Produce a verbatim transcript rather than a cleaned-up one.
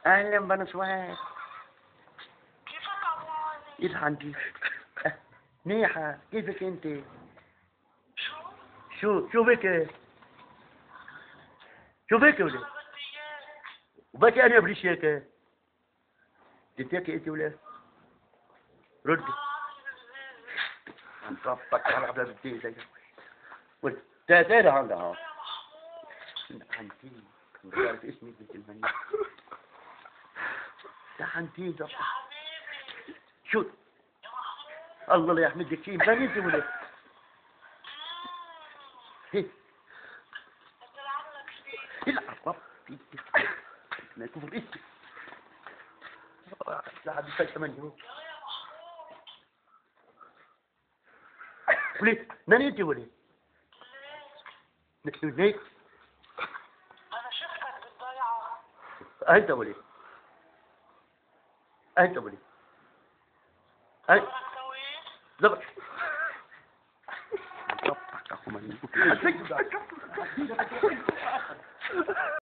اهلا بنصوات. كيفك عمواني؟ ايه عندي؟ منيحة، كيفك انت؟ شو؟ شو شو بك؟ شو بك ولا؟ أنا بدي إياك. وبكي انا بديش هيك. جيتيكي انت ولا؟ ردي. ما عندي بالليل. عم صفك على عبد بدي زي قلت تاتي عندها ها. يا محمود. حنتي مش عارف اسمي بنت المنيا. يا حنتي يا حبيبي. شو؟ يا محمود. الله لا يحمدك شيء ما انت ولا؟ هي بدي ألعب لك فيه. العب رب فيك. ما كفر اسمي. لا حد يفاجئ مني هو. يلا يا محمود. وليه؟ من انت ولا؟ ليك. ليك؟ أنا شفتك بالضيعة. انت ولا؟ انت ولا؟ انت عمرك سويت؟ زبط. ضبطك اخو مني.